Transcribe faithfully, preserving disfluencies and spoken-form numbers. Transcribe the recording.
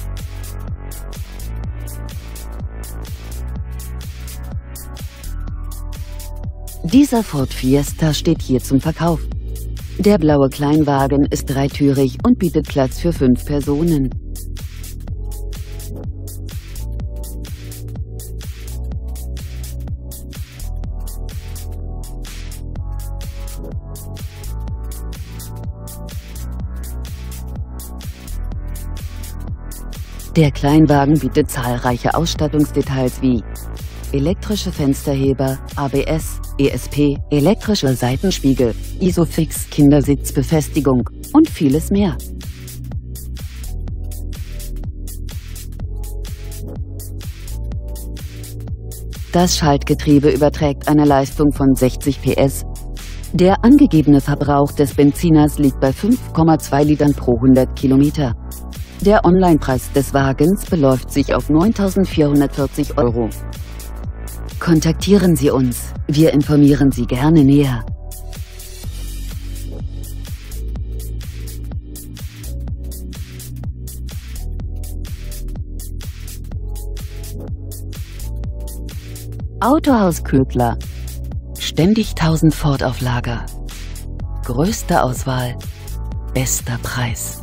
Dieser Ford Fiesta steht hier zum Verkauf. Der blaue Kleinwagen ist dreitürig und bietet Platz für fünf Personen. Der Kleinwagen bietet zahlreiche Ausstattungsdetails wie elektrische Fensterheber, A B S, E S P, elektrische Seitenspiegel, Isofix, Kindersitzbefestigung und vieles mehr. Das Schaltgetriebe überträgt eine Leistung von sechzig P S. Der angegebene Verbrauch des Benziners liegt bei fünf Komma zwei Litern pro hundert Kilometer. Der Onlinepreis des Wagens beläuft sich auf neuntausendvierhundertvierzig Euro. Kontaktieren Sie uns, wir informieren Sie gerne näher. Autohaus Ködler. Ständig tausend Ford auf Lager. Größte Auswahl, bester Preis.